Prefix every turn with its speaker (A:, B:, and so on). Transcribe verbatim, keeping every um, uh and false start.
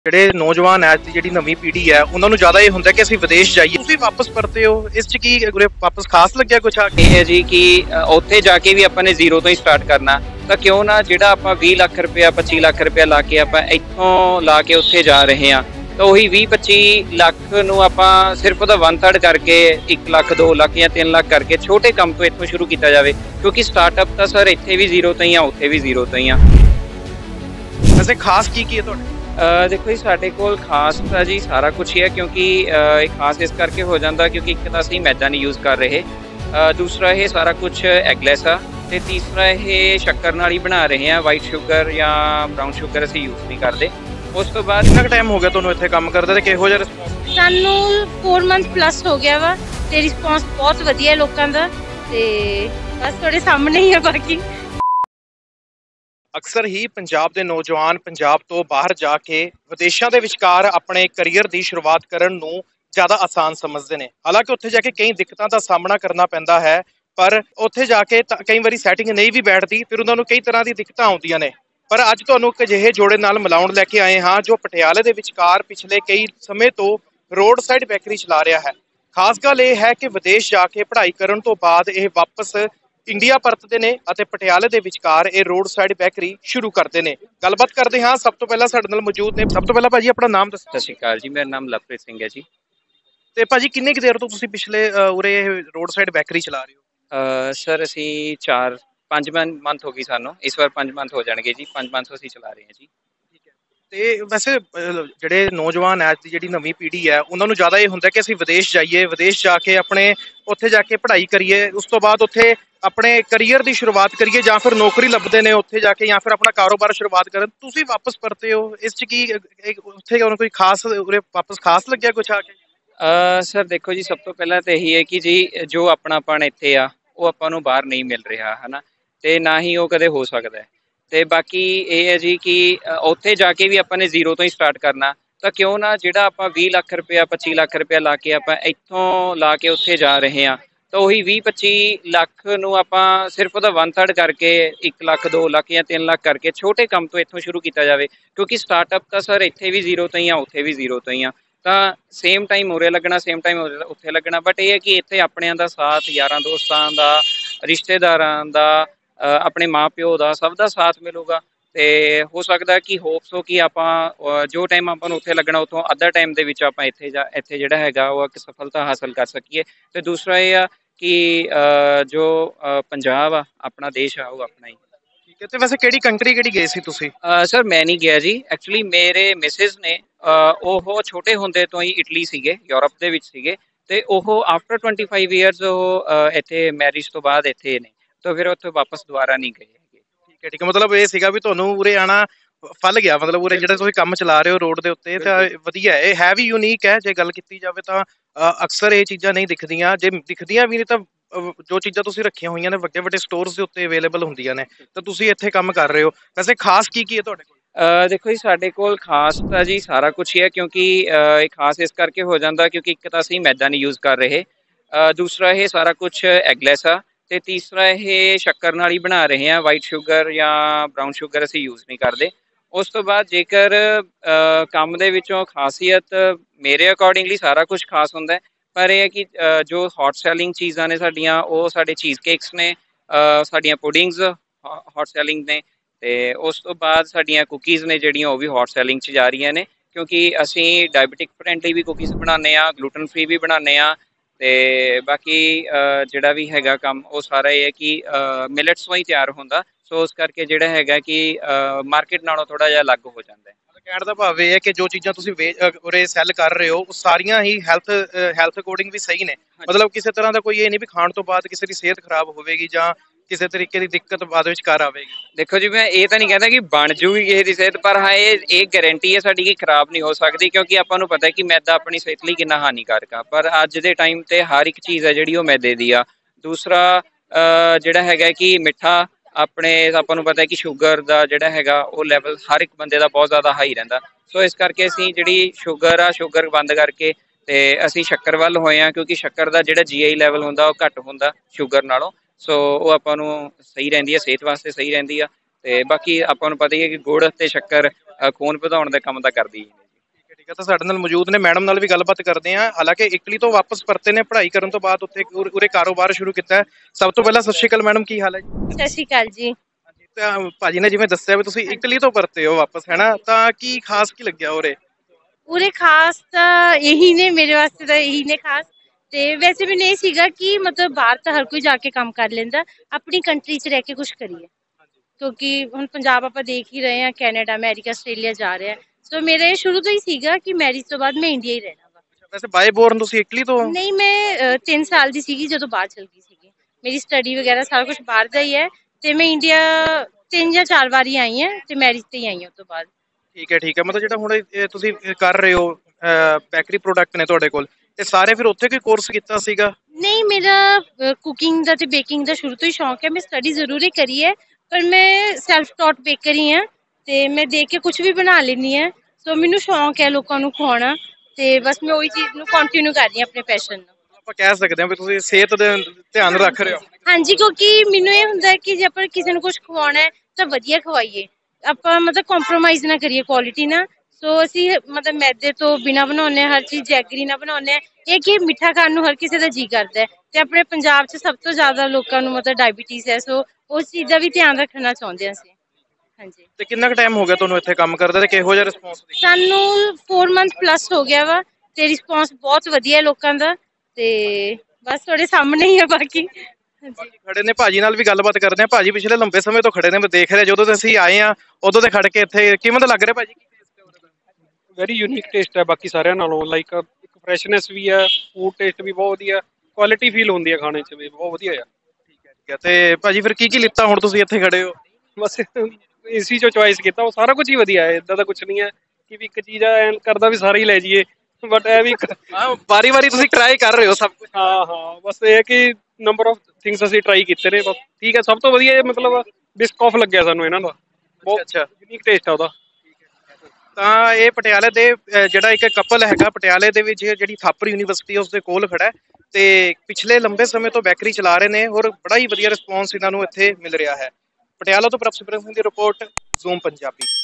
A: ਜਿਹੜੇ ਨੌਜਵਾਨ ਹੈ ਤੇ ਜਿਹੜੀ ਨਵੀਂ ਪੀੜ੍ਹੀ ਹੈ ਉਹਨਾਂ ਨੂੰ ਜ਼ਿਆਦਾ ਇਹ ਹੁੰਦਾ ਕਿ ਅਸੀਂ ਵਿਦੇਸ਼ ਜਾਈਏ। ਤੁਸੀਂ ਵਾਪਸ ਪਰਤੇ ਹੋ, ਇਸ 'ਚ ਕੀ ਉਰੇ ਵਾਪਸ ਖਾਸ ਲੱਗਿਆ ਕੁਛ ਆ ਕੇ?
B: ਇਹ ਹੈ ਜੀ ਕਿ ਅ, ਉੱਥੇ ਜਾ ਕੇ ਵੀ ਆਪਾਂ ਨੇ ਜ਼ੀਰੋ ਤੋਂ ਹੀ ਸਟਾਰਟ ਕਰਨਾ, ਤਾਂ ਕਿਉਂ ਨਾ ਜਿਹੜਾ ਆਪਾਂ ਵੀਹ ਲੱਖ ਰੁਪਇਆ ਪੱਚੀ ਲੱਖ ਰੁਪਇਆ ਲਾ ਕੇ ਆਪਾਂ ਇੱਥੋਂ ਲਾ ਕੇ ਉੱਥੇ ਜਾ ਰਹੇ ਹਾਂ, ਤਾਂ ਉਹੀ ਵੀਹ ਪੱਚੀ ਲੱਖ ਨੂੰ ਆਪਾਂ ਸਿਰਫ ਉਹਦਾ ਵਨ ਥਰਡ ਕਰਕੇ ਇੱਕ ਲੱਖ ਦੋ ਲੱਖ ਜਾਂ ਤਿੰਨ ਲੱਖ ਕਰਕੇ ਛੋਟੇ ਕੰਮ ਤੋਂ ਇੱਥੋਂ ਸ਼ੁਰੂ ਕੀਤਾ ਜਾਵੇ, ਕਿਉਂਕਿ ਸਟਾਰਟਅਪ ਤਾਂ ਸਰ ਇੱਥੇ ਵੀ ਜ਼ੀਰੋ ਤੋਂ ਹੀ ਆ, ਉੱਥੇ ਵੀ ਜ਼ੀਰੋ ਤੋਂ ਹੀ ਆ।
A: ਵੈਸੇ ਖਾਸ ਕੀ ਕੀ ਹੈ ਤੁਹਾਡੇ?
B: ਅ, ਦੇਖੋ ਜੀ, ਸਾਡੇ ਕੋਲ ਖਾਸ ਤਾਂ ਜੀ ਸਾਰਾ ਕੁਝ ਹੀ ਹੈ, ਕਿਉਂਕਿ ਅ, ਇਹ ਖਾਸ ਇਸ ਕਰਕੇ ਹੋ ਜਾਂਦਾ ਕਿਉਂਕਿ ਇੱਕ ਤਾਂ ਅਸੀਂ ਮੈਦਾ ਨਹੀਂ ਯੂਜ਼ ਕਰ ਰਹੇ, ਅ, ਦੂਸਰਾ ਇਹ ਸਾਰਾ ਕੁਝ ਐਗਲੈਸ ਆ, ਤੇ ਤੀਸਰਾ ਇਹ ਸ਼ੱਕਰ ਨਾਲ ਹੀ ਬਣਾ ਰਹੇ ਹਾਂ, ਵਾਈਟ ਸ਼ੂਗਰ ਜਾਂ ਬਰਾਊਨ ਸ਼ੂਗਰ ਅਸੀਂ ਯੂਜ਼ ਨਹੀਂ ਕਰਦੇ। ਉਸ ਤੋਂ ਬਾਅਦ
A: ਕਿੰਨਾ ਟਾਈਮ ਹੋ ਗਿਆ ਤੁਹਾਨੂੰ ਇੱਥੇ ਕੰਮ ਕਰਦੇ ਤੇ ਕਿਹੋ ਜਿਹਾ ਰਿਸਪੌਂਸ?
C: ਸਾਨੂੰ ਚਾਰ ਮੰਥ ਪਲੱਸ ਹੋ ਗਿਆ ਵਾ ਤੇ ਰਿਸਪੌਂਸ ਬਹੁਤ ਵਧੀਆ ਹੈ ਲੋਕਾਂ ਦਾ, ਤੇ ਬਸ ਤੁਹਾਡੇ ਸਾਹਮਣੇ ਹੀ ਹੈ ਬਾਕੀ।
A: ਅਕਸਰ ਹੀ ਪੰਜਾਬ ਦੇ ਨੌਜਵਾਨ ਪੰਜਾਬ ਤੋਂ ਬਾਹਰ ਜਾ ਕੇ ਵਿਦੇਸ਼ਾਂ ਦੇ ਵਿਚਕਾਰ ਆਪਣੇ ਕੈਰੀਅਰ ਦੀ ਸ਼ੁਰੂਆਤ ਕਰਨ ਨੂੰ ਜ਼ਿਆਦਾ ਆਸਾਨ ਸਮਝਦੇ ਨੇ। ਹਾਲਾਂਕਿ ਉੱਥੇ ਜਾ ਕੇ ਕਈ ਦਿੱਕਤਾਂ ਦਾ ਸਾਹਮਣਾ ਕਰਨਾ ਪੈਂਦਾ ਹੈ, ਪਰ ਉੱਥੇ ਜਾ ਕੇ ਤਾਂ ਕਈ ਵਾਰੀ ਸੈਟਿੰਗ ਨਹੀਂ ਵੀ ਬੈਠਦੀ, ਫਿਰ ਉਹਨਾਂ ਨੂੰ ਕਈ ਤਰ੍ਹਾਂ ਦੀ ਦਿੱਕਤਾਂ ਆਉਂਦੀਆਂ ਨੇ। ਪਰ ਅੱਜ ਤੁਹਾਨੂੰ ਇੱਕ ਅਜਿਹੇ ਜੋੜੇ ਨਾਲ ਮਿਲਾਉਣ ਲੈ ਕੇ ਆਏ ਹਾਂ ਜੋ ਪਟਿਆਲੇ ਦੇ ਵਿਚਕਾਰ ਪਿਛਲੇ ਕਈ ਸਮੇਂ ਤੋਂ ਰੋਡ ਸਾਈਡ ਬੇਕਰੀ ਚਲਾ ਰਿਹਾ ਹੈ। ਖਾਸ ਗੱਲ ਇਹ ਹੈ ਕਿ ਵਿਦੇਸ਼ ਜਾ ਕੇ ਪੜ੍ਹਾਈ ਕਰਨ ਤੋਂ ਬਾਅਦ ਇਹ ਵਾਪਸ ਇੰਡੀਆ ਪਰਤਦੇ ਨੇ ਅਤੇ ਪਟਿਆਲੇ ਦੇ ਵਿਚਕਾਰ ਇਹ ਰੋਡ ਸਾਈਡ ਬੇਕਰੀ ਸ਼ੁਰੂ ਕਰਦੇ ਨੇ। ਗੱਲਬਾਤ ਕਰਦੇ ਹਾਂ। ਸਭ ਤੋਂ ਪਹਿਲਾਂ ਸਾਡੇ ਨਾਲ ਮੌਜੂਦ ਨੇ, ਸਭ ਤੋਂ ਪਹਿਲਾਂ ਭਾਜੀ ਆਪਣਾ ਨਾਮ ਦੱਸੋ।
B: ਸਤਿ ਸ਼੍ਰੀ ਅਕਾਲ ਜੀ, ਮੇਰਾ ਨਾਮ ਲਵਪ੍ਰੀਤ ਸਿੰਘ ਹੈ ਜੀ।
A: ਤੇ ਭਾਜੀ ਕਿੰਨੇ ਕੁ ਦੇਰ ਤੋਂ ਤੁਸੀਂ ਪਿਛਲੇ ਅ, ਉਰੇ ਰੋਡ ਸਾਈਡ ਬੇਕਰੀ ਚਲਾ ਰਹੇ ਹੋ?
B: ਅ, ਸਰ ਅਸੀਂ ਚਾਰ ਪੰਜ ਮੰਥ ਹੋ ਗਈ ਸਾਨੂੰ, ਇਸ ਵਾਰ ਪੰਜ ਮੰਥ ਹੋ ਜਾਣਗੇ ਜੀ, ਪੰਜ ਮੰਥ ਅਸੀਂ ਚਲਾ ਰਹੇ ਹਾਂ ਜੀ।
A: ਠੀਕ ਹੈ। ਤੇ ਵੈਸੇ ਅ, ਜਿਹੜੇ ਨੌਜਵਾਨ ਹੈ ਤੇ ਜਿਹੜੀ ਨਵੀਂ ਪੀੜ੍ਹੀ ਹੈ ਉਹਨਾਂ ਨੂੰ ਜ਼ਿਆਦਾ ਇਹ ਹੁੰਦਾ ਕਿ ਅਸੀਂ ਵਿਦੇਸ਼ ਜਾਈਏ, ਵਿਦੇਸ਼ ਜਾ ਕੇ ਆਪਣੇ ਉੱਥੇ ਜਾ ਕੇ ਪੜ੍ਹਾਈ ਕਰੀਏ, ਉਸ ਤੋਂ ਬਾਅਦ ਉੱਥੇ ਆਪਣੇ ਕਰੀਅਰ ਦੀ ਸ਼ੁਰੂਆਤ ਕਰੀਏ, ਜਾਂ ਫਿਰ ਨੌਕਰੀ ਲੱਭਦੇ ਨੇ ਉੱਥੇ ਜਾ ਕੇ, ਜਾਂ ਫਿਰ ਆਪਣਾ ਕਾਰੋਬਾਰ ਸ਼ੁਰੂਆਤ ਕਰਨ। ਤੁਸੀਂ ਵਾਪਸ ਪਰਤੇ ਹੋ, ਇਸ 'ਚ ਕੀ ਅ, ਉੱਥੇ ਉਹਨੂੰ ਕੋਈ ਖਾਸ ਉਰੇ ਵਾਪਸ ਖਾਸ ਲੱਗਿਆ ਕੁਛ ਆ ਕੇ?
B: ਅ, ਸਰ ਦੇਖੋ ਜੀ, ਸਭ ਤੋਂ ਪਹਿਲਾਂ ਤਾਂ ਇਹੀ ਹੈ ਕਿ ਜੀ ਜੋ ਆਪਣਾਪਣ ਇੱਥੇ ਆ ਉਹ ਆਪਾਂ ਨੂੰ ਬਾਹਰ ਨਹੀਂ ਮਿਲ ਰਿਹਾ ਹੈ ਨਾ, ਤੇ ਨਾ ਹੀ ਉਹ ਕਦੇ ਹੋ ਸਕਦਾ ਹੈ। ਤੇ ਬਾਕੀ ਇਹ ਹੈ ਜੀ ਕਿ ਅ, ਉੱਥੇ ਜਾ ਕੇ ਵੀ ਆਪਾਂ ਨੇ ਜ਼ੀਰੋ ਤੋਂ ਹੀ ਸਟਾਰਟ ਕਰਨਾ, ਤਾਂ ਕਿਉਂ ਨਾ ਜਿਹੜਾ ਆਪਾਂ ਵੀਹ ਲੱਖ ਰੁਪਇਆ ਪੱਚੀ ਲੱਖ ਰੁਪਇਆ ਲਾ ਕੇ ਆਪਾਂ ਇੱਥੋਂ ਲਾ ਕੇ ਉੱਥੇ ਜਾ ਰਹੇ ਹਾਂ, ਤਾਂ ਉਹੀ ਵੀਹ ਪੱਚੀ ਲੱਖ ਨੂੰ ਆਪਾਂ ਸਿਰਫ ਉਹਦਾ ਵਨ ਥਰਡ ਕਰਕੇ ਇੱਕ ਲੱਖ ਦੋ ਲੱਖ ਜਾਂ ਤਿੰਨ ਲੱਖ ਕਰਕੇ ਛੋਟੇ ਕੰਮ ਤੋਂ ਇੱਥੋਂ ਸ਼ੁਰੂ ਕੀਤਾ ਜਾਵੇ, ਕਿਉਂਕਿ ਸਟਾਰਟਅਪ ਤਾਂ ਸਰ ਇੱਥੇ ਵੀ ਜ਼ੀਰੋ ਤੋਂ ਹੀ ਆ, ਉੱਥੇ ਵੀ ਜ਼ੀਰੋ ਤੋਂ ਹੀ ਆ। ਤਾਂ ਸੇਮ ਟਾਈਮ ਉਰੇ ਲੱਗਣਾ, ਸੇਮ ਟਾਈਮ ਉੱਥੇ ਲੱਗਣਾ, ਬਟ ਇਹ ਹੈ ਕਿ ਇੱਥੇ ਆਪਣਿਆਂ ਦਾ ਸਾਥ, ਯਾਰਾਂ ਦੋਸਤਾਂ ਦਾ, ਰਿਸ਼ਤੇਦਾਰਾਂ ਦਾ, ਅ, ਆਪਣੇ ਮਾਂ ਪਿਓ ਦਾ, ਸਭ ਦਾ ਸਾਥ ਮਿਲੂਗਾ। ਤੇ ਹੋ ਸਕਦਾ ਕਿ ਹੋਪਸ ਹੋ ਕਿ ਆਪਾਂ ਅ, ਜੋ ਟਾਈਮ ਆਪਾਂ ਨੂੰ ਉੱਥੇ ਲੱਗਣਾ ਉੱਥੋਂ ਅੱਧਾ ਟਾਈਮ ਦੇ ਵਿੱਚ ਆਪਾਂ ਇੱਥੇ ਜਾ ਇੱਥੇ ਜਿਹੜਾ ਹੈਗਾ ਉਹ ਇੱਕ ਸਫਲਤਾ ਹਾਸਲ ਕਰ ਸਕੀਏ। ਤੇ ਦੂਸਰਾ ਇਹ ਆ ਕਿ ਅ, ਜੋ ਅ, ਪੰਜਾਬ ਆ, ਆਪਣਾ ਦੇਸ਼ ਆ, ਉਹ ਆਪਣਾ ਹੀ।
A: ਠੀਕ ਹੈ। ਤੇ ਵੈਸੇ ਕਿਹੜੀ ਕੰਟਰੀ ਕਿਹੜੀ ਗਏ ਸੀ ਤੁਸੀਂ?
B: ਅ, ਸਰ ਮੈਂ ਨਹੀਂ ਗਿਆ ਜੀ, ਐਕਚੁਅਲੀ ਮੇਰੇ ਮਿਸਿਸ ਨੇ, ਅ, ਉਹ ਛੋਟੇ ਹੁੰਦੇ ਤੋਂ ਹੀ ਇਟਲੀ ਸੀਗੇ, ਯੂਰਪ ਦੇ ਵਿੱਚ ਸੀਗੇ, ਤੇ ਉਹ ਆਫਟਰ ਟਵੈਂਟੀ ਫਾਈਵ ਈਅਰਸ ਉਹ ਅ, ਇੱਥੇ ਮੈਰਿਜ ਤੋਂ ਬਾਅਦ ਇੱਥੇ ਨੇ, ਤਾਂ ਫਿਰ ਉੱਥੇ ਵਾਪਸ ਦੁਬਾਰਾ ਨਹੀਂ ਗਏ ਹੈਗੇ।
A: ਠੀਕ ਹੈ, ਠੀਕ ਹੈ। ਮਤਲਬ ਇਹ ਸੀਗਾ ਵੀ ਤੁਹਾਨੂੰ ਉਰੇ ਆਣਾ ਫਲ ਗਿਆ, ਮਤਲਬ ਉਰੇ ਜਿਹੜਾ ਤੁਸੀਂ ਕੰਮ ਚਲਾ ਰਹੇ ਹੋ ਰੋਡ ਦੇ ਉੱਤੇ, ਤਾਂ ਵਧੀਆ ਹੈ। ਇਹ ਹੈ ਵੀ ਯੂਨੀਕ ਹੈ, ਜੇ ਗੱਲ ਕੀਤੀ ਜਾਵੇ ਤਾਂ ਅ, ਅਕਸਰ ਇਹ ਚੀਜ਼ਾਂ ਨਹੀਂ ਦਿਖਦੀਆਂ, ਜੇ ਦਿਖਦੀਆਂ ਵੀ ਨੇ ਤਾਂ ਅ, ਜੋ ਚੀਜ਼ਾਂ ਤੁਸੀਂ ਰੱਖੀਆਂ ਹੋਈਆਂ ਨੇ ਵੱਡੇ ਵੱਡੇ ਸਟੋਰਸ ਦੇ ਉੱਤੇ ਅਵੇਲੇਬਲ ਹੁੰਦੀਆਂ ਨੇ, ਤਾਂ ਤੁਸੀਂ ਇੱਥੇ ਕੰਮ ਕਰ ਰਹੇ ਹੋ। ਵੈਸੇ ਖਾਸ ਕੀ ਕੀ ਹੈ ਤੁਹਾਡੇ ਕੋਲ?
B: ਅ, ਦੇਖੋ ਜੀ, ਸਾਡੇ ਕੋਲ ਖਾਸ ਤਾਂ ਜੀ ਸਾਰਾ ਕੁਝ ਹੀ ਹੈ, ਕਿਉਂਕਿ ਅ, ਇਹ ਖਾਸ ਇਸ ਕਰਕੇ ਹੋ ਜਾਂਦਾ ਕਿਉਂਕਿ ਇੱਕ ਤਾਂ ਅਸੀਂ ਮੈਦਾ ਨਹੀਂ ਯੂਜ਼ ਕਰ ਰਹੇ, ਅ, ਦੂਸਰਾ ਇਹ ਸਾਰਾ ਕੁਝ ਐਗਲੈਸ ਆ, ਤੇ ਤੀਸਰਾ ਇਹ ਸ਼ੱਕਰ ਨਾਲ ਹੀ ਬਣਾ ਰਹੇ ਹਾਂ, ਵਾਈਟ ਸ਼ੂਗਰ ਜਾਂ ਬਰਾਊਨ ਸ਼ੂਗਰ ਅਸੀਂ ਯੂਜ਼ ਨਹੀਂ ਕਰਦੇ। ਉਸ ਤੋਂ ਬਾਅਦ ਜੇਕਰ ਅ, ਕੰਮ ਦੇ ਵਿੱਚੋਂ ਖਾਸੀਅਤ, ਮੇਰੇ ਅਕੋਰਡਿੰਗਲੀ ਸਾਰਾ ਕੁਝ ਖਾਸ ਹੁੰਦਾ ਹੈ, ਪਰ ਇਹ ਹੈ ਕਿ ਅ, ਜੋ ਹੌਟ ਸੈਲਿੰਗ ਚੀਜ਼ਾਂ ਨੇ ਸਾਡੀਆਂ, ਉਹ ਸਾਡੇ ਚੀਜ਼ ਕੇਕਸ ਨੇ, ਅ, ਸਾਡੀਆਂ ਪੁਡਿੰਗਸ ਹੌਟ ਸੈਲਿੰਗ ਨੇ, ਤੇ ਉਸ ਤੋਂ ਬਾਅਦ ਸਾਡੀਆਂ ਕੁਕੀਜ਼ ਨੇ ਜਿਹੜੀਆਂ ਉਹ ਵੀ ਹੌਟ ਸੈਲਿੰਗ 'ਚ ਜਾ ਰਹੀਆਂ ਨੇ, ਕਿਉਂਕਿ ਅਸੀਂ ਡਾਇਬਟਿਕ ਫਰੈਂਡਲੀ ਵੀ ਕੁਕੀਜ਼ ਬਣਾਉਂਦੇ ਹਾਂ, ਗਲੂਟਨ ਫ੍ਰੀ ਵੀ ਬਣਾਉਂਦੇ ਹਾਂ, ਤੇ ਬਾਕੀ ਅ, ਜਿਹੜਾ ਵੀ ਹੈਗਾ ਕੰਮ ਉਹ ਸਾਰਾ ਇਹ ਹੈ ਕਿ ਮਿਲਟਸ ਤੋਂ ਹੀ ਤਿਆਰ ਹੁੰਦਾ, ਸੋ ਉਸ ਕਰਕੇ ਜਿਹੜਾ ਹੈਗਾ ਕਿ ਮਾਰਕੀਟ ਨਾਲੋਂ ਥੋੜ੍ਹਾ ਜਿਹਾ ਅਲੱਗ ਹੋ ਜਾਂਦਾ ਹੈ।
A: ਕਹਿਣ ਦਾ ਭਾਵ ਇਹ ਹੈ ਕਿ ਜੋ ਚੀਜ਼ਾਂ ਤੁਸੀਂ ਵੇ ਅ, ਉਰੇ ਸੈੱਲ ਕਰ ਰਹੇ ਹੋ ਉਹ ਸਾਰੀਆਂ ਹੀ ਹੈਲਥ ਹੈਲਥ ਅਕੋਰਡਿੰਗ ਵੀ ਸਹੀ ਨੇ, ਮਤਲਬ ਕਿਸੇ ਤਰ੍ਹਾਂ ਦਾ ਕੋਈ ਇਹ ਨਹੀਂ ਵੀ ਖਾਣ ਤੋਂ ਬਾਅਦ ਕਿਸੇ ਦੀ ਸਿਹਤ ਖਰਾਬ ਹੋਵੇਗੀ ਜਾਂ ਕਿਸੇ ਤਰੀਕੇ ਦੀ ਦਿੱਕਤ ਬਾਅਦ ਵਿੱਚ ਕਰ ਆਵੇਗੀ।
B: ਦੇਖੋ ਜੀ, ਮੈਂ ਇਹ ਤਾਂ ਨਹੀਂ ਕਹਿੰਦਾ ਕਿ ਬਣ ਜੂਗੀ ਕਿਸੇ ਦੀ ਸਿਹਤ, ਪਰ ਹਾਂ ਇਹ ਇਹ ਗਾਰੰਟੀ ਹੈ ਸਾਡੀ ਕਿ ਖਰਾਬ ਨਹੀਂ ਹੋ ਸਕਦੀ, ਕਿਉਂਕਿ ਆਪਾਂ ਨੂੰ ਪਤਾ ਕਿ ਮੈਦਾ ਆਪਣੀ ਸਿਹਤ ਲਈ ਕਿੰਨਾ ਹਾਨੀਕਾਰਕ ਆ। ਪਰ ਅੱਜ ਦੇ ਟਾਈਮ ਤੇ ਹਰ ਇੱਕ ਚੀਜ਼ ਹੈ ਜਿਹੜੀ ਉਹ ਮੈਦੇ ਦੀ ਆ। ਦੂਸਰਾ ਅ, ਜਿਹੜਾ ਹੈਗਾ ਕਿ ਮਿੱਠਾ, ਆਪਣੇ ਆਪਾਂ ਨੂੰ ਪਤਾ ਹੈ ਕਿ ਸ਼ੂਗਰ ਦਾ ਜਿਹੜਾ ਹੈਗਾ ਉਹ ਲੈਵਲ ਹਰ ਇੱਕ ਬੰਦੇ ਦਾ ਬਹੁਤ ਜ਼ਿਆਦਾ ਹਾਈ ਰਹਿੰਦਾ, ਸੋ ਇਸ ਕਰਕੇ ਅਸੀਂ ਜਿਹੜੀ ਸ਼ੂਗਰ ਆ, ਸ਼ੂਗਰ ਬੰਦ ਕਰਕੇ ਤੇ ਅਸੀਂ ਸ਼ੱਕਰ ਵੱਲ ਹੋਏ ਹਾਂ, ਕਿਉਂਕਿ ਸ਼ੱਕਰ ਦਾ ਜਿਹੜਾ ਜੀ ਆਈ ਲੈਵਲ ਹੁੰਦਾ ਉਹ ਘੱਟ ਹੁੰਦਾ ਸ਼ੂਗਰ ਨਾਲੋਂ, ਸੋ ਉਹ ਆਪਾਂ ਨੂੰ ਸਹੀ ਰਹਿੰਦੀ ਹੈ, ਸਿਹਤ ਵਾਸਤੇ ਸਹੀ ਰਹਿੰਦੀ ਆ। ਤੇ ਬਾਕੀ ਆਪਾਂ ਨੂੰ ਪਤਾ ਹੀ ਹੈ ਕਿ ਗੁੜ ਤੇ ਸ਼ੱਕਰ ਖੂਨ ਵਧਾਉਣ ਦੇ ਕੰਮ ਤਾਂ ਕਰਦੀ ਹੈ।
A: ਠੀਕ ਹੈ, ਤਾਂ ਸਾਡੇ ਨਾਲ ਮੌਜੂਦ ਨੇ ਮੈਡਮ, ਨਾਲ ਵੀ ਗੱਲਬਾਤ ਕਰਦੇ ਹਾਂ। ਹਾਲਾਂਕਿ ਇਟਲੀ ਤੋਂ ਵਾਪਸ ਪਰਤੇ ਨੇ ਪੜ੍ਹਾਈ ਕਰਨ ਤੋਂ ਬਾਅਦ, ਉੱਥੇ ਉਰ- ਉਰੇ ਕਾਰੋਬਾਰ ਸ਼ੁਰੂ ਕੀਤਾ ਹੈ। ਸਭ ਤੋਂ ਪਹਿਲਾਂ ਸਤਿ ਸ਼੍ਰੀ ਅਕਾਲ ਮੈਡਮ, ਕੀ ਹਾਲ ਹੈ ਜੀ?
C: ਸਤਿ ਸ਼੍ਰੀ ਅਕਾਲ ਜੀ।
A: ਹਾਂਜੀ, ਤਾਂ ਭਾਜੀ ਨੇ ਜਿਵੇਂ ਦੱਸਿਆ ਵੀ ਤੁਸੀਂ ਇਟਲੀ ਤੋਂ ਪਰਤੇ ਹੋ ਵਾਪਸ, ਹੈ ਨਾ, ਤਾਂ ਕੀ ਖਾਸ ਕੀ ਲੱਗਿਆ ਉਰੇ?
C: ਉਰੇ ਖਾਸ ਤਾਂ ਇਹੀ ਨੇ, ਮੇਰੇ ਵਾਸਤੇ ਤਾਂ ਇਹੀ ਨੇ ਖਾਸ। ਤੇ ਵੈਸੇ ਮੈਨੂੰ ਇਹ ਸੀਗਾ ਕਿ ਮਤਲਬ ਬਾਹਰ ਤਾਂ ਹਰ ਕੋਈ ਜਾ ਕੇ ਕੰਮ ਕਰ ਲੈਂਦਾ, ਆਪਣੀ ਕੰਟਰੀ 'ਚ ਰਹਿ ਕੇ ਕੁਝ ਕਰੀਏ, ਕਿਉਂਕਿ ਹੁਣ ਪੰਜਾਬ ਆਪਾਂ ਦੇਖ ਹੀ ਰਹੇ ਹਾਂ, ਕੈਨੇਡਾ, ਅਮਰੀਕਾ, ਆਸਟ੍ਰੇਲੀਆ ਜਾ ਰਿਹਾ। ਸੋ ਮੇਰਾ ਇਹ ਸ਼ੁਰੂ ਤੋਂ ਹੀ ਸੀਗਾ ਕਿ ਮੈਰਿਜ ਤੋਂ ਬਾਅਦ ਮੈਂ ਇੰਡੀਆ ਹੀ ਰਹਿਣਾ ਵਾ।
A: ਵੈਸੇ ਬਾਏ ਬੋਰਨ ਤੁਸੀਂ ਇਟਲੀ ਤੋਂ ਹੋ?
C: ਨਹੀਂ, ਮੈਂ ਤਿੰਨ ਸਾਲ ਦੀ ਸੀਗੀ ਜਦੋਂ ਬਾਹਰ ਚਲ ਗਈ ਸੀਗੀ। ਮੇਰੀ ਸਟੱਡੀ ਵਗੈਰਾ ਸਾਰਾ ਕੁਝ ਬਾਹਰ ਦਾ ਹੀ ਹੈ, ਤੇ ਮੈਂ ਇੰਡੀਆ ਤਿੰਨ ਜਾਂ ਚਾਰ ਵਾਰੀ ਆਈ ਹਾਂ, ਤੇ ਮੈਰਿਜ ਤੇ ਹੀ ਆਈ ਹਾਂ ਉਸ ਤੋਂ ਬਾਅਦ।
A: ਠੀਕ ਹੈ, ਠੀਕ ਹੈ। ਮਤਲਬ ਜਿਹੜਾ ਹੁਣ ਇਹ ਤੁਸੀਂ ਕਰ ਰਹੇ ਹੋ, ਬੇਕਰੀ ਪ੍ਰੋਡਕਟ ਨੇ ਤੁਹਾਡੇ ਕੋਲ, ਇਹ ਸਾਰੇ ਫਿਰ ਉੱਥੇ ਕੋਈ ਕੋਰਸ ਕੀਤਾ ਸੀਗਾ?
C: ਨਹੀਂ, ਮੇਰਾ ਕੁਕਿੰਗ ਦਾ ਤੇ ਬੇਕਿੰਗ ਦਾ ਸ਼ੁਰੂ ਤੋਂ ਹੀ ਸ਼ੌਂਕ ਹੈ। ਮੈਂ ਸਟੱਡੀ ਜ਼ਰੂਰ ਹੀ ਕਰੀ ਹੈ, ਪਰ ਮੈਂ ਸੈਲਫ ਟੌਟ ਬੇਕਰ ਹੀ ਹਾਂ, ਤੇ ਮੈਂ ਦੇਖ ਕੇ ਕੁਝ ਵੀ ਬਣਾ ਲੈਂਦੀ ਹਾਂ। ਸੋ ਮੈਨੂੰ ਸ਼ੌਂਕ ਹੈ ਲੋਕਾਂ ਨੂੰ ਖਵਾਉਣਾ, ਤੇ ਬਸ ਮੈਂ ਉਹੀ ਚੀਜ਼ ਨੂੰ ਕੰਟੀਨਿਊ ਕਰ ਰਹੀ ਹਾਂ ਆਪਣੇ ਪੈਸ਼ਨ ਨੂੰ।
A: ਆਪਾਂ ਕਹਿ ਸਕਦੇ ਹਾਂ ਵੀ ਤੁਸੀਂ ਸਿਹਤ ਦੇ ਧਿਆਨ ਰੱਖ ਰਹੇ ਹੋ।
C: ਹਾਂਜੀ, ਕਿਉਂਕਿ ਮੈਨੂੰ ਇਹ ਹੁੰਦਾ ਕਿ ਜੇ ਆਪਾਂ ਕਿਸੇ ਨੂੰ ਕੁਝ ਖਵਾਉਣਾ ਹੈ ਤਾਂ ਵਧੀਆ ਖਵਾਈਏ, ਆਪਾਂ ਮਤਲਬ ਕੰਪਰੋਮਾਈਜ਼ ਨਾ ਕਰੀਏ ਕੁਆਲਿਟੀ ਨਾਲ। ਸੋ ਅਸੀਂ ਮਤਲਬ ਮੈਦੇ ਤੋਂ ਬਿਨਾਂ ਬਣਾਉਂਦੇ ਹਾਂ, ਹਰ ਚੀਜ਼ ਜੈਗਰੀ ਨਾਲ ਬਣਾਉਂਦੇ ਹਾਂ। ਇਹ ਕਿ ਮਿੱਠਾ ਖਾਣ ਨੂੰ ਹਰ ਕਿਸੇ ਦਾ ਜੀ ਕਰਦਾ ਹੈ, ਤੇ ਆਪਣੇ ਪੰਜਾਬ 'ਚ ਸਭ ਤੋਂ ਜ਼ਿਆਦਾ ਲੋਕਾਂ ਨੂੰ ਮਤਲਬ ਡਾਇਬੀਟੀਜ਼ ਹੈ। ਸੋ ਉਸ ਚੀਜ਼ ਦਾ ਵੀ ਧਿਆਨ ਰੱਖਣਾ ਚਾਹੁੰਦੇ ਹਾਂ ਅਸੀਂ। ਹਾਂਜੀ।
A: ਤੇ ਕਿੰਨਾ ਕੁ ਟਾਈਮ ਹੋ ਗਿਆ ਤੁਹਾਨੂੰ ਇੱਥੇ ਕੰਮ ਕਰਦੇ, ਤੇ ਕਿਹੋ ਜਿਹਾ ਰਿਸਪੌਂਸ?
C: ਸਾਨੂੰ ਫੋਰ ਮੰਥ ਪਲੱਸ ਹੋ ਗਿਆ ਵਾ, ਤੇ ਰਿਸਪੌਂਸ ਬਹੁਤ ਵਧੀਆ ਲੋਕਾਂ ਦਾ, ਤੇ ਬਸ ਤੁਹਾਡੇ ਸਾਹਮਣੇ ਹੀ ਆ ਬਾਕੀ। ਹਾਂਜੀ,
A: ਖੜੇ ਨੇ ਭਾਜੀ, ਨਾਲ ਵੀ ਗੱਲਬਾਤ ਕਰਦੇ ਆ। ਭਾਜੀ ਪਿਛਲੇ ਲੰਬੇ ਸਮੇਂ ਤੋਂ ਖੜੇ ਨੇ, ਮੈਂ ਦੇਖ ਰਿਹਾ, ਜਦੋਂ ਤੇ ਅਸੀਂ ਆਏ ਆ ਉਦੋਂ ਤੇ ਖੜ ਕੇ ਇੱਥੇ। ਕਿਵੇਂ ਦਾ ਲੱਗ ਰਿਹਾ ਭਾਜੀ?
D: ਵੈਰੀ ਯੂਨੀਕ ਟੇਸਟ ਹੈ ਬਾਕੀ ਸਾਰਿਆਂ ਨਾਲੋਂ। ਲਾਈਕ ਇੱਕ ਫਰੈਸ਼ਨੈਸ ਵੀ ਹੈ, ਫੂਡ ਟੇਸਟ ਵੀ ਬਹੁਤ ਵਧੀਆ, ਕੁਆਲਿਟੀ ਫੀਲ ਹੁੰਦੀ ਹੈ ਖਾਣੇ 'ਚ ਵੀ, ਬਹੁਤ ਵਧੀਆ ਆ।
A: ਠੀਕ ਹੈ, ਠੀਕ ਹੈ। ਤੇ ਭਾਜੀ ਫਿਰ ਕੀ ਕੀ ਲਿੱਤਾ ਹੁਣ ਤੁਸੀਂ ਇੱਥੇ ਖੜੇ ਹੋ?
D: ਬਸ ਇਸੀ 'ਚੋਂ ਚੁਆਇਸ ਕੀਤਾ, ਉਹ ਸਾਰਾ ਕੁਝ ਹੀ ਵਧੀਆ ਹੈ। ਇੱਦਾਂ ਦਾ ਕੁਝ ਨਹੀਂ ਹੈ ਕਿ ਵੀ ਇੱਕ ਚੀਜ਼ ਐ ਕਰਦਾ ਵੀ ਸਾਰਾ ਹੀ ਲੈ ਜਾਈਏ, ਬਟ ਇਹ ਵੀ
A: ਹਾਂ, ਵਾਰੀ ਵਾਰੀ ਤੁਸੀਂ ਟਰਾਈ ਕਰ ਰਹੇ ਹੋ ਸਭ ਕੁਝ।
D: ਹਾਂ ਹਾਂ, ਬਸ ਇਹ ਹੈ ਕਿ ਨੰਬਰ ਆਫ ਥਿੰਗਸ ਅਸੀਂ ਟਰਾਈ ਕੀਤੇ ਨੇ। ਬਸ ਠੀਕ ਹੈ, ਸਭ ਤੋਂ ਵਧੀਆ ਇਹ ਮਤਲਬ ਬਿਸਕ ਆਫ ਲੱਗਿਆ ਸਾਨੂੰ ਇਹਨਾਂ ਦਾ, ਬਹੁਤ
A: ਅੱਛਾ,
D: ਯੂਨੀਕ ਟੇਸਟ ਆ ਉਹਦਾ।
A: ਤਾਂ ਇਹ ਪਟਿਆਲੇ ਦੇ ਅਹ, ਜਿਹੜਾ ਇੱਕ ਕਪਲ ਹੈਗਾ ਪਟਿਆਲੇ ਦੇ ਵਿੱਚ, ਜਿਹੜੀ ਥਾਪਰ ਯੂਨੀਵਰਸਿਟੀ ਉਸ ਦੇ ਕੋਲ ਖੜਾ ਹੈ, ਤੇ ਪਿਛਲੇ ਲੰਬੇ ਸਮੇਂ ਤੋਂ ਬੇਕਰੀ ਚਲਾ ਰਹੇ ਨੇ, ਔਰ ਬੜਾ ਹੀ ਵਧੀਆ ਰਿਸਪੌਂਸ ਇਹਨਾਂ ਨੂੰ ਇੱਥੇ ਮਿਲ ਰਿਹਾ ਹੈ। ਪਟਿਆਲਾ ਤੋਂ ਪ੍ਰਭਸਿਮਰਨ ਸਿੰਘ ਦੀ ਰਿਪੋਰਟ, ਜ਼ੂਮ ਪੰਜਾਬੀ।